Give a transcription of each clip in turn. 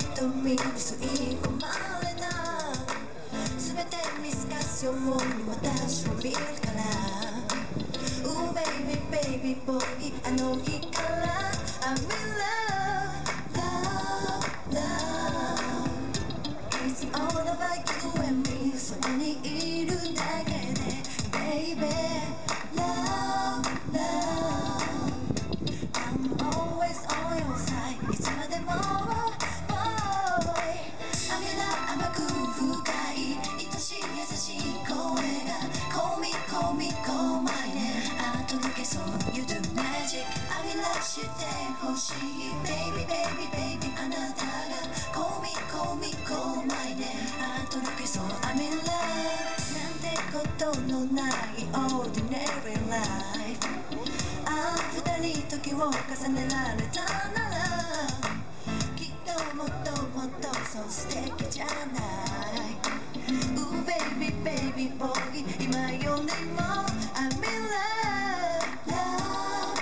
瞳に吸い込まれた全て見透かすように私を見るから Oh baby baby boy あの日から I'm in love love love It's all about you and me そこにいるだけで Baby love love I'm always on your side いつまでも Boy I'm in love 甘く深い愛しい優しい声が Call me call me call my name あ届けそう You do magic I'm in love してほしい Baby baby baby あなたが Call me call me call my name あ届けそう I'm in love なんてことのない Ordinary life ああ二人時を重ねられたならきっともっともっとそう素敵じゃない Ooh baby baby boy 今よりも I'm in love love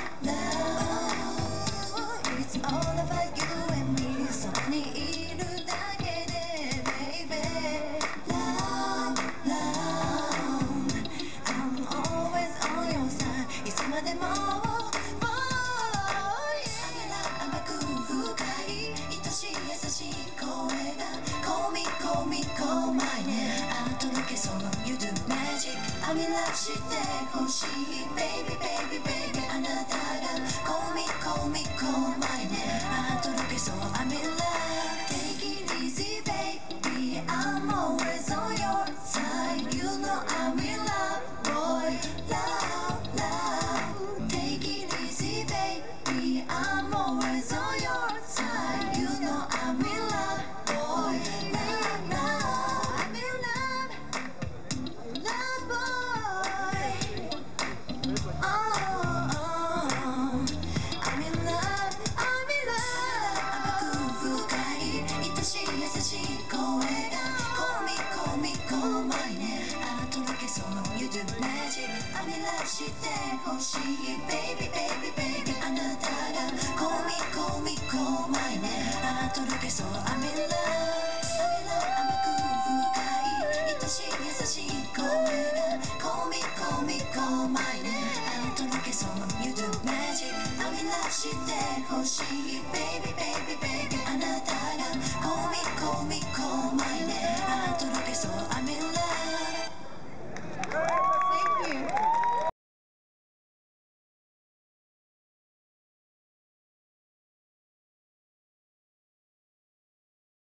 love It's all about you and me そこにいるだけで Baby love love I'm always on your side いつまでも Boy I'm in love 甘く深い愛しい優しい声が Call me call me call my name あ届けそう You do magic I'm in love してほしい Baby baby baby あなたが Call me call me call my name あ届けそう I'm in love Take it easy baby I'm always on your side You know I'm in love boy Love love Take it easy baby I'm always on your side You know I'm in love boy Love love I'm in love Love boy Oh, oh I'm in love I'm in love 甘く深い愛しい優しい声が Call me call me call my name あ届けそう You do magic I'm in love してほしい Baby baby baby あなたが Call me call me call my name あ届けそう I'm in love I'm in love 甘く深い愛しい優しい声が Call me call me call my name あ届けそう You do magic I'm in love してほしい Baby baby baby あなたが